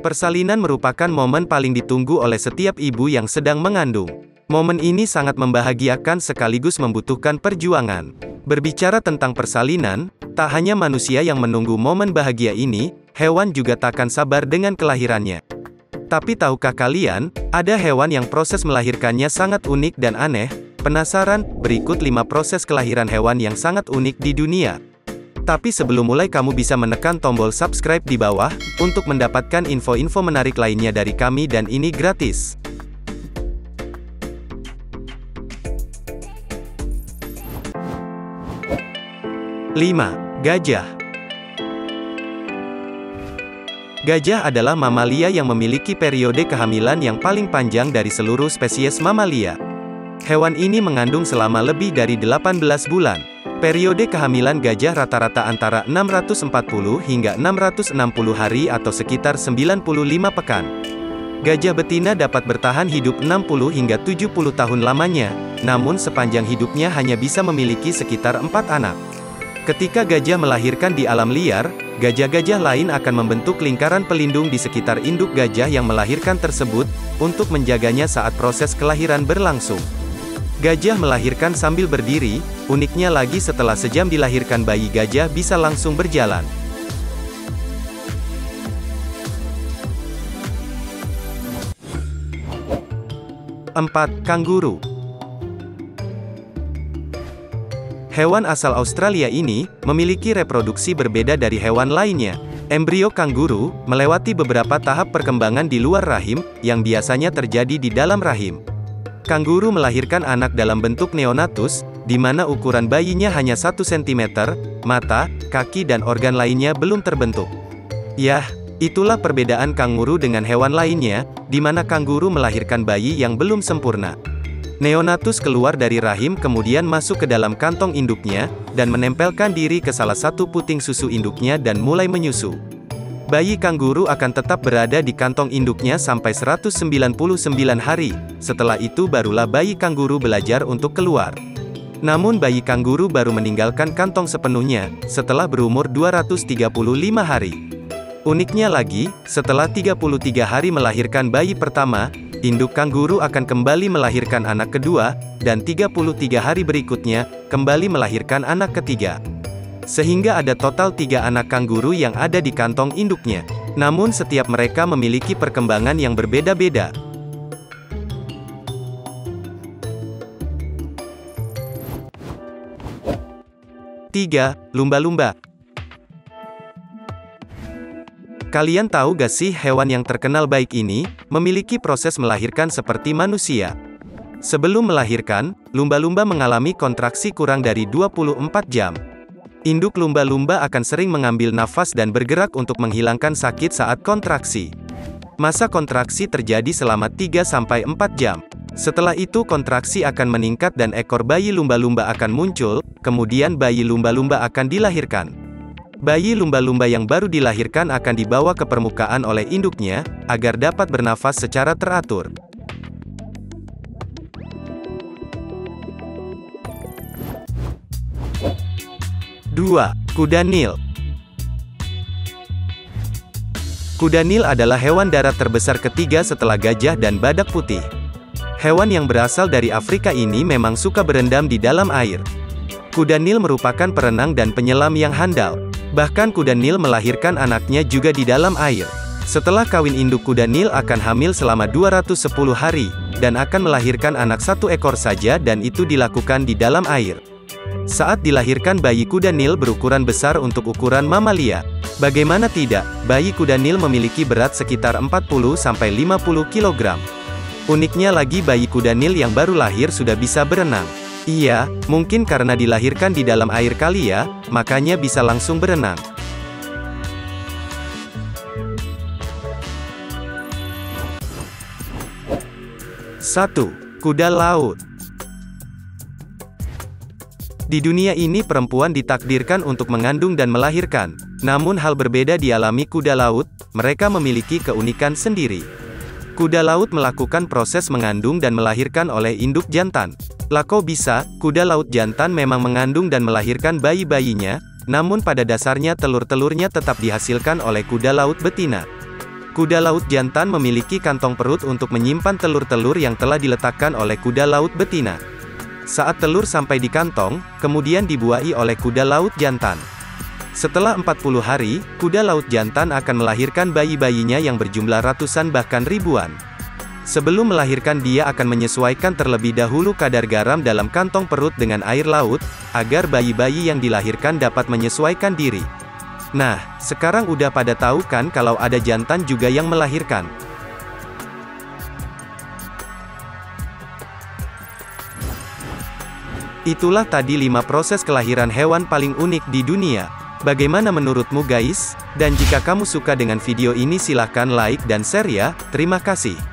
Persalinan merupakan momen paling ditunggu oleh setiap ibu yang sedang mengandung. Momen ini sangat membahagiakan sekaligus membutuhkan perjuangan. Berbicara tentang persalinan, tak hanya manusia yang menunggu momen bahagia ini, hewan juga takkan sabar dengan kelahirannya. Tapi tahukah kalian, ada hewan yang proses melahirkannya sangat unik dan aneh? Penasaran? Berikut 5 proses kelahiran hewan yang sangat unik di dunia. Tapi sebelum mulai kamu bisa menekan tombol subscribe di bawah, untuk mendapatkan info-info menarik lainnya dari kami dan ini gratis. Lima. Gajah. Gajah adalah mamalia yang memiliki periode kehamilan yang paling panjang dari seluruh spesies mamalia. Hewan ini mengandung selama lebih dari 18 bulan. Periode kehamilan gajah rata-rata antara 640 hingga 660 hari atau sekitar 95 pekan. Gajah betina dapat bertahan hidup 60 hingga 70 tahun lamanya, namun sepanjang hidupnya hanya bisa memiliki sekitar 4 anak. Ketika gajah melahirkan di alam liar, gajah-gajah lain akan membentuk lingkaran pelindung di sekitar induk gajah yang melahirkan tersebut, untuk menjaganya saat proses kelahiran berlangsung. Gajah melahirkan sambil berdiri, uniknya lagi setelah sejam dilahirkan bayi gajah bisa langsung berjalan. Empat. Kanguru. Hewan asal Australia ini, memiliki reproduksi berbeda dari hewan lainnya. Embrio kanguru, melewati beberapa tahap perkembangan di luar rahim, yang biasanya terjadi di dalam rahim. Kanguru melahirkan anak dalam bentuk neonatus, di mana ukuran bayinya hanya 1 cm, mata, kaki dan organ lainnya belum terbentuk. Yah, itulah perbedaan kanguru dengan hewan lainnya, di mana kanguru melahirkan bayi yang belum sempurna. Neonatus keluar dari rahim kemudian masuk ke dalam kantong induknya, dan menempelkan diri ke salah satu puting susu induknya dan mulai menyusu. Bayi kanguru akan tetap berada di kantong induknya sampai 199 hari, setelah itu barulah bayi kanguru belajar untuk keluar. Namun bayi kanguru baru meninggalkan kantong sepenuhnya, setelah berumur 235 hari. Uniknya lagi, setelah 33 hari melahirkan bayi pertama, induk kanguru akan kembali melahirkan anak kedua, dan 33 hari berikutnya, kembali melahirkan anak ketiga. Sehingga ada total 3 anak kanguru yang ada di kantong induknya. Namun setiap mereka memiliki perkembangan yang berbeda-beda. Tiga. Lumba-lumba. Kalian tahu gak sih hewan yang terkenal baik ini, memiliki proses melahirkan seperti manusia. Sebelum melahirkan, lumba-lumba mengalami kontraksi kurang dari 24 jam. Induk lumba-lumba akan sering mengambil nafas dan bergerak untuk menghilangkan sakit saat kontraksi. Masa kontraksi terjadi selama 3-4 jam. Setelah itu kontraksi akan meningkat dan ekor bayi lumba-lumba akan muncul, kemudian bayi lumba-lumba akan dilahirkan. Bayi lumba-lumba yang baru dilahirkan akan dibawa ke permukaan oleh induknya, agar dapat bernafas secara teratur. 2. Kuda Nil. Kuda Nil adalah hewan darat terbesar ketiga setelah gajah dan badak putih. Hewan yang berasal dari Afrika ini memang suka berendam di dalam air. Kuda Nil merupakan perenang dan penyelam yang handal. Bahkan kuda Nil melahirkan anaknya juga di dalam air. Setelah kawin induk kuda Nil akan hamil selama 210 hari, dan akan melahirkan anak 1 ekor saja dan itu dilakukan di dalam air. Saat dilahirkan bayi kuda Nil berukuran besar untuk ukuran mamalia. Bagaimana tidak, bayi kuda Nil memiliki berat sekitar 40-50 kg. Uniknya lagi bayi kuda Nil yang baru lahir sudah bisa berenang. Iya, mungkin karena dilahirkan di dalam air kali ya, makanya bisa langsung berenang. 1. Kuda laut. Di dunia ini perempuan ditakdirkan untuk mengandung dan melahirkan. Namun hal berbeda dialami kuda laut, mereka memiliki keunikan sendiri. Kuda laut melakukan proses mengandung dan melahirkan oleh induk jantan. Lah kok bisa, kuda laut jantan memang mengandung dan melahirkan bayi-bayinya, namun pada dasarnya telur-telurnya tetap dihasilkan oleh kuda laut betina. Kuda laut jantan memiliki kantong perut untuk menyimpan telur-telur yang telah diletakkan oleh kuda laut betina. Saat telur sampai di kantong, kemudian dibuahi oleh kuda laut jantan. Setelah 40 hari, kuda laut jantan akan melahirkan bayi-bayinya yang berjumlah ratusan bahkan ribuan. Sebelum melahirkan dia akan menyesuaikan terlebih dahulu kadar garam dalam kantong perut dengan air laut, agar bayi-bayi yang dilahirkan dapat menyesuaikan diri. Nah, sekarang udah pada tahu kan kalau ada jantan juga yang melahirkan? Itulah tadi 5 proses kelahiran hewan paling unik di dunia. Bagaimana menurutmu guys? Dan jika kamu suka dengan video ini silahkan like dan share ya, terima kasih.